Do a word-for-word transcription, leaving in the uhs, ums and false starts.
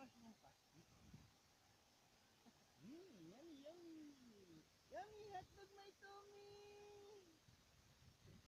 klase ng pastis. Hmm, yummy, yummy. Yummy hotdog, my